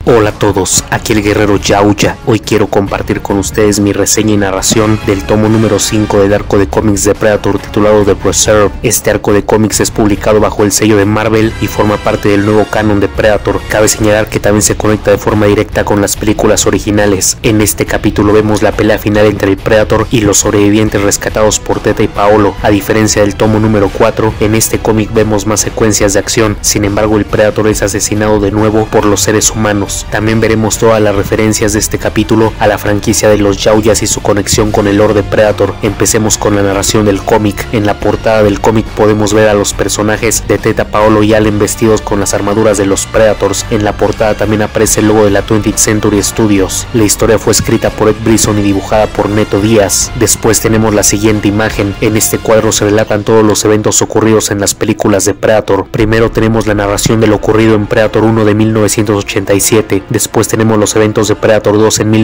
Hola a todos, aquí el guerrero Yauya. Hoy quiero compartir con ustedes mi reseña y narración del tomo número 5 del arco de cómics de Predator titulado The Preserve. Este arco de cómics es publicado bajo el sello de Marvel y forma parte del nuevo canon de Predator. Cabe señalar que también se conecta de forma directa con las películas originales. En este capítulo vemos la pelea final entre el Predator y los sobrevivientes rescatados por Theta y Paolo. A diferencia del tomo número 4, en este cómic vemos más secuencias de acción. Sin embargo, el Predator es asesinado de nuevo por los seres humanos. También veremos todas las referencias de este capítulo a la franquicia de los Yauyas y su conexión con el lore de Predator. Empecemos con la narración del cómic. En la portada del cómic podemos ver a los personajes de Theta, Paolo y Allen vestidos con las armaduras de los Predators. En la portada también aparece el logo de la 20th Century Studios. La historia fue escrita por Ed Brisson y dibujada por Neto Díaz. Después tenemos la siguiente imagen. En este cuadro se relatan todos los eventos ocurridos en las películas de Predator. Primero tenemos la narración de lo ocurrido en Predator 1 de 1987. Después tenemos los eventos de Predator 2 en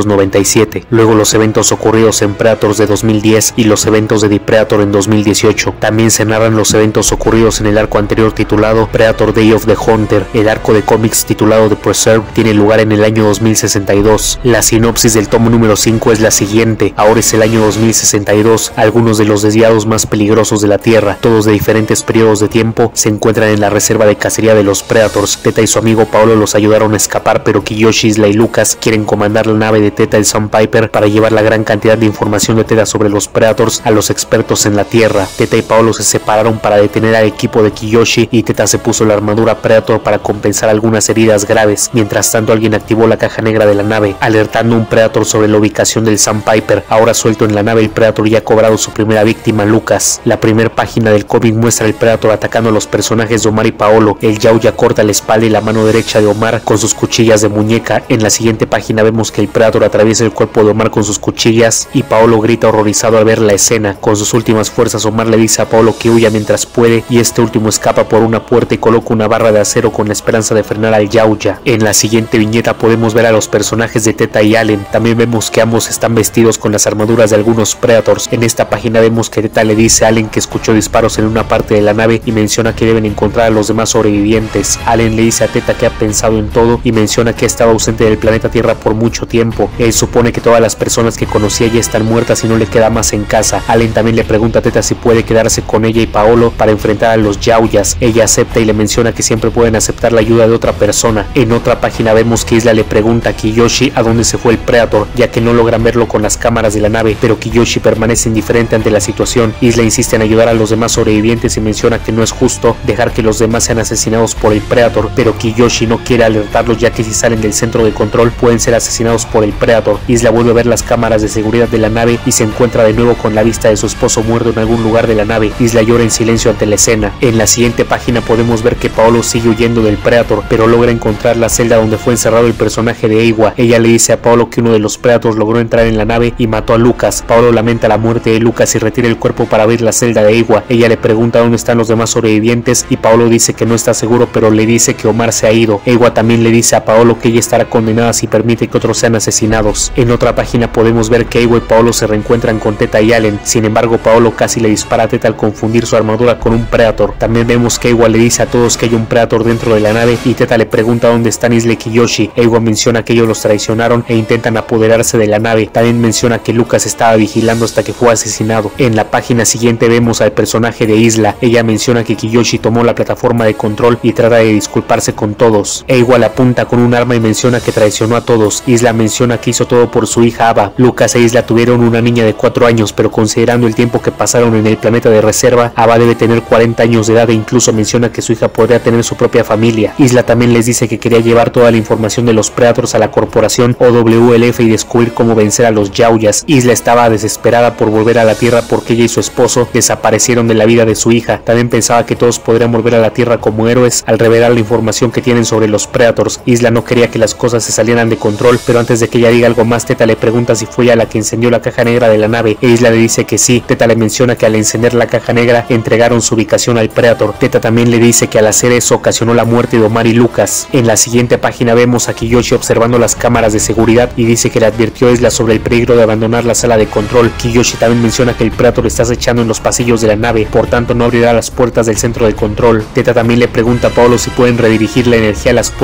1997, luego los eventos ocurridos en Predators de 2010 y los eventos de The Predator en 2018. También se narran los eventos ocurridos en el arco anterior titulado Predator Day of the Hunter. El arco de cómics titulado The Preserve tiene lugar en el año 2062. La sinopsis del tomo número 5 es la siguiente. Ahora es el año 2062. Algunos de los desviados más peligrosos de la Tierra, todos de diferentes periodos de tiempo, se encuentran en la reserva de cacería de los Predators. Theta y su amigo Paolo los ayudaron a escapar, pero Kiyoshi, Isla y Lucas quieren comandar la nave de Theta, el Sandpiper, para llevar la gran cantidad de información de Theta sobre los Predators a los expertos en la Tierra. Theta y Paolo se separaron para detener al equipo de Kiyoshi y Theta se puso la armadura Predator para compensar algunas heridas graves. Mientras tanto, alguien activó la caja negra de la nave, alertando a un Predator sobre la ubicación del Sandpiper. Ahora suelto en la nave, el Predator ya ha cobrado su primera víctima, Lucas. La primera página del cómic muestra al Predator atacando a los personajes de Omar y Paolo. El Yauya corta la espalda y la mano derecha de Omar con sus cuchillas de muñeca. En la siguiente página vemos que el Predator atraviesa el cuerpo de Omar con sus cuchillas y Paolo grita horrorizado al ver la escena. Con sus últimas fuerzas, Omar le dice a Paolo que huya mientras puede y este último escapa por una puerta y coloca una barra de acero con la esperanza de frenar al Yauya. En la siguiente viñeta podemos ver a los personajes de Theta y Allen. También vemos que ambos están vestidos con las armaduras de algunos Predators. En esta página vemos que Theta le dice a Allen que escuchó disparos en una parte de la nave y menciona que deben encontrar a los demás sobrevivientes. Allen le dice a Theta que ha pensado en todo y menciona que ha estado ausente del planeta Tierra por mucho tiempo. Él supone que todas las personas que conocía ya están muertas y no le queda más en casa. Allen también le pregunta a Theta si puede quedarse con ella y Paolo para enfrentar a los Yauyas. Ella acepta y le menciona que siempre pueden aceptar la ayuda de otra persona. En otra página vemos que Isla le pregunta a Kiyoshi a dónde se fue el Predator, ya que no logran verlo con las cámaras de la nave, pero Kiyoshi permanece indiferente ante la situación. Isla insiste en ayudar a los demás sobrevivientes y menciona que no es justo dejar que los demás sean asesinados por el Predator, pero Kiyoshi no quiere alertarlos, ya que si salen del centro de control pueden ser asesinados por el Predator. Isla vuelve a ver las cámaras de seguridad de la nave y se encuentra de nuevo con la vista de su esposo muerto en algún lugar de la nave. Isla llora en silencio ante la escena. En la siguiente página podemos ver que Paolo sigue huyendo del Predator, pero logra encontrar la celda donde fue encerrado el personaje de Eiwa. Ella le dice a Paolo que uno de los Predators logró entrar en la nave y mató a Lucas. Paolo lamenta la muerte de Lucas y retira el cuerpo para abrir la celda de Eiwa. Ella le pregunta dónde están los demás sobrevivientes y Paolo dice que no está seguro, pero le dice que Omar se ha ido. Eiwa también le dice a Paolo que ella estará condenada si permite que otros sean asesinados. En otra página podemos ver que Eiwa y Paolo se reencuentran con Theta y Allen. Sin embargo, Paolo casi le dispara a Theta al confundir su armadura con un Predator. También vemos que Eiwa le dice a todos que hay un Predator dentro de la nave y Theta le pregunta dónde están Isla y Kiyoshi. Eiwa menciona que ellos los traicionaron e intentan apoderarse de la nave. También menciona que Lucas estaba vigilando hasta que fue asesinado. En la página siguiente vemos al personaje de Isla. Ella menciona que Kiyoshi tomó la plataforma de control y trata de disculparse con todos. Eiwa le apunta con un arma y menciona que traicionó a todos. Isla menciona que hizo todo por su hija Ava. Lucas e Isla tuvieron una niña de 4 años, pero considerando el tiempo que pasaron en el planeta de reserva, Ava debe tener 40 años de edad e incluso menciona que su hija podría tener su propia familia. Isla también les dice que quería llevar toda la información de los Predators a la corporación OWLF y descubrir cómo vencer a los Yauyas. Isla estaba desesperada por volver a la Tierra porque ella y su esposo desaparecieron de la vida de su hija. También pensaba que todos podrían volver a la Tierra como héroes al revelar la información que tienen sobre los Predators. Isla no quería que las cosas se salieran de control, pero antes de que ella diga algo más, Theta le pregunta si fue ella la que encendió la caja negra de la nave e Isla le dice que sí. Theta le menciona que al encender la caja negra entregaron su ubicación al Predator. Theta también le dice que al hacer eso ocasionó la muerte de Omar y Lucas. En la siguiente página vemos a Kiyoshi observando las cámaras de seguridad y dice que le advirtió a Isla sobre el peligro de abandonar la sala de control. Kiyoshi también menciona que el Predator está acechando en los pasillos de la nave, por tanto no abrirá las puertas del centro de control. Theta también le pregunta a Paolo si pueden redirigir la energía a las puertas de la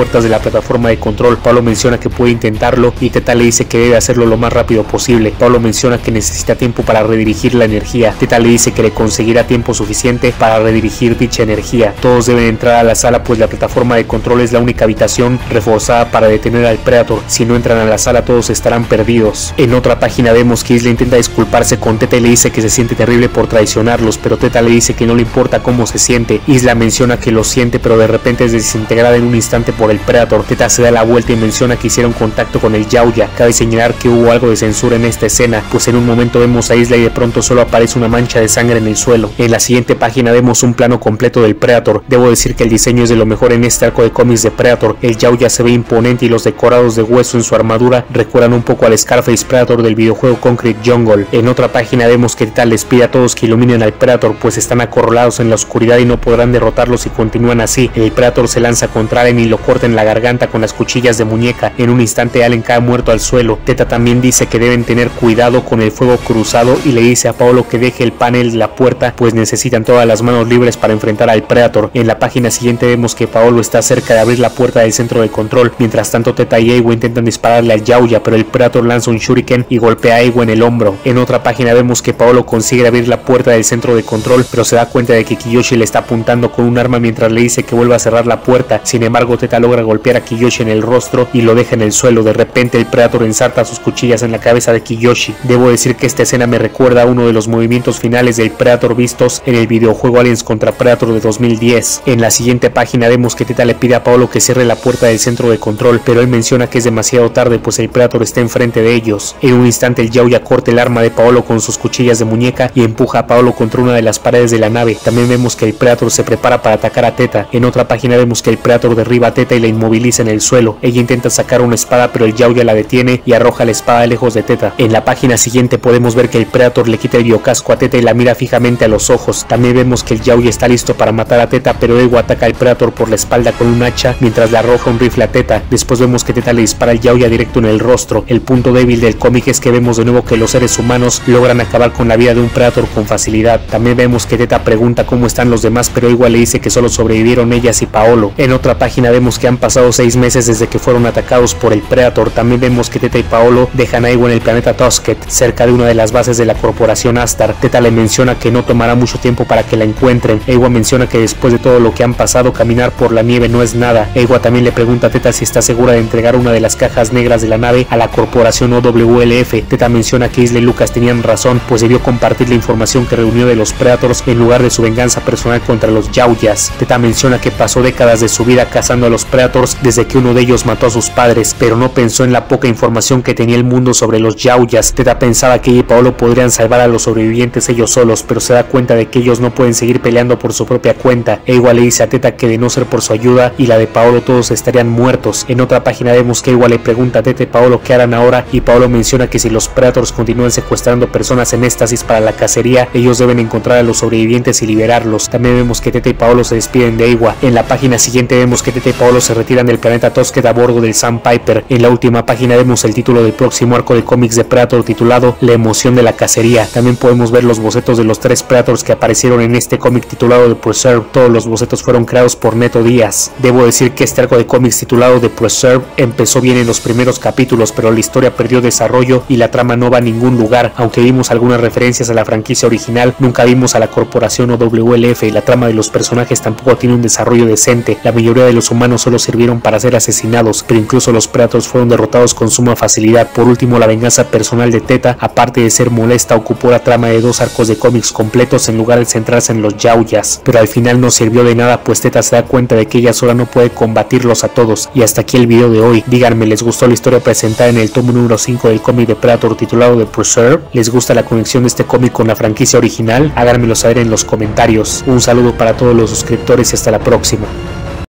plataforma de control. Paolo menciona que puede intentarlo y Teta le dice que debe hacerlo lo más rápido posible. Paolo menciona que necesita tiempo para redirigir la energía. Teta le dice que le conseguirá tiempo suficiente para redirigir dicha energía. Todos deben entrar a la sala, pues la plataforma de control es la única habitación reforzada para detener al Predator. Si no entran a la sala, todos estarán perdidos. En otra página vemos que Isla intenta disculparse con Teta y le dice que se siente terrible por traicionarlos, pero Teta le dice que no le importa cómo se siente. Isla menciona que lo siente, pero de repente es desintegrada en un instante por el Predator. Teta se da la vuelta y menciona que hicieron contacto con el Yauya. Cabe señalar que hubo algo de censura en esta escena, pues en un momento vemos a Isla y de pronto solo aparece una mancha de sangre en el suelo. En la siguiente página vemos un plano completo del Predator. Debo decir que el diseño es de lo mejor en este arco de cómics de Predator. El Yauya se ve imponente y los decorados de hueso en su armadura recuerdan un poco al Scarface Predator del videojuego Concrete Jungle. En otra página vemos que Teta les pide a todos que iluminen al Predator, pues están acorralados en la oscuridad y no podrán derrotarlos si continúan así. El Predator se lanza contra Allen y lo corta en la garganta con las cuchillas de muñeca. En un instante Allen cae muerto al suelo. Teta también dice que deben tener cuidado con el fuego cruzado y le dice a Paolo que deje el panel de la puerta, pues necesitan todas las manos libres para enfrentar al Predator. En la página siguiente vemos que Paolo está cerca de abrir la puerta del centro de control. Mientras tanto Teta y Eiwa intentan dispararle al Yauya, pero el Predator lanza un shuriken y golpea a Eiwa en el hombro. En otra página vemos que Paolo consigue abrir la puerta del centro de control, pero se da cuenta de que Kiyoshi le está apuntando con un arma mientras le dice que vuelva a cerrar la puerta. Sin embargo, Teta logra golpear a Kiyoshi en el rostro y lo deja en el suelo. De repente el Predator ensarta sus cuchillas en la cabeza de Kiyoshi. Debo decir que esta escena me recuerda a uno de los movimientos finales del Predator vistos en el videojuego Aliens contra Predator de 2010. En la siguiente página vemos que Teta le pide a Paolo que cierre la puerta del centro de control, pero él menciona que es demasiado tarde, pues el Predator está enfrente de ellos. En un instante el Yauya corta el arma de Paolo con sus cuchillas de muñeca y empuja a Paolo contra una de las paredes de la nave. También vemos que el Predator se prepara para atacar a Teta. En otra página vemos que el Predator derriba a Teta y la inmoviliza en el suelo. Ella intenta sacar una espada, pero el Yauya la detiene y arroja la espada lejos de Teta. En la página siguiente podemos ver que el Predator le quita el biocasco a Teta y la mira fijamente a los ojos. También vemos que el Yauya está listo para matar a Teta, pero Eiwa ataca al Predator por la espalda con un hacha mientras le arroja un rifle a Teta. Después vemos que Teta le dispara al Yauya directo en el rostro. El punto débil del cómic es que vemos de nuevo que los seres humanos logran acabar con la vida de un Predator con facilidad. También vemos que Teta pregunta cómo están los demás, pero Eiwa le dice que solo sobrevivieron ellas y Paolo. En otra página vemos que han pasado 6 meses desde que fueron atacados por el Predator. También vemos que Teta y Paolo dejan a Eiwa en el planeta Tusket, cerca de una de las bases de la corporación Astar. Teta le menciona que no tomará mucho tiempo para que la encuentren. Eiwa menciona que después de todo lo que han pasado, caminar por la nieve no es nada. Eiwa también le pregunta a Teta si está segura de entregar una de las cajas negras de la nave a la corporación OWLF. Teta menciona que Isla y Lucas tenían razón, pues debió compartir la información que reunió de los Predators en lugar de su venganza personal contra los Yauyas. Teta menciona que pasó décadas de su vida cazando a los Predators desde que uno de ellos mató a sus padres, pero no pensó en la poca información que tenía el mundo sobre los Yauyas. Teta pensaba que ella y Paolo podrían salvar a los sobrevivientes ellos solos, pero se da cuenta de que ellos no pueden seguir peleando por su propia cuenta. Eiwa le dice a Teta que de no ser por su ayuda y la de Paolo todos estarían muertos. En otra página vemos que Eiwa le pregunta a Teta y Paolo qué harán ahora, y Paolo menciona que si los Predators continúan secuestrando personas en éxtasis para la cacería, ellos deben encontrar a los sobrevivientes y liberarlos. También vemos que Teta y Paolo se despiden de Eiwa. En la página siguiente vemos que Teta y Paolo se retiran del planeta Tusket a bordo del Sandpiper. En la última página vemos el título del próximo arco de cómics de Predator titulado La emoción de la cacería. También podemos ver los bocetos de los 3 Predators que aparecieron en este cómic titulado The Preserve. Todos los bocetos fueron creados por Neto Díaz. Debo decir que este arco de cómics titulado The Preserve empezó bien en los primeros capítulos, pero la historia perdió desarrollo y la trama no va a ningún lugar. Aunque vimos algunas referencias a la franquicia original, nunca vimos a la corporación OWLF y la trama de los personajes tampoco tiene un desarrollo decente. La mayoría de los humanos solo sirvieron para ser asesinados, pero incluso los Predators fueron derrotados con suma facilidad. Por último, la venganza personal de Teta, aparte de ser molesta, ocupó la trama de 2 arcos de cómics completos en lugar de centrarse en los Yauyas, pero al final no sirvió de nada, pues Teta se da cuenta de que ella sola no puede combatirlos a todos. Y hasta aquí el video de hoy. Díganme, ¿les gustó la historia presentada en el tomo número 5 del cómic de Predator titulado The Preserve? ¿Les gusta la conexión de este cómic con la franquicia original? Háganmelo saber en los comentarios. Un saludo para todos los suscriptores y hasta la próxima.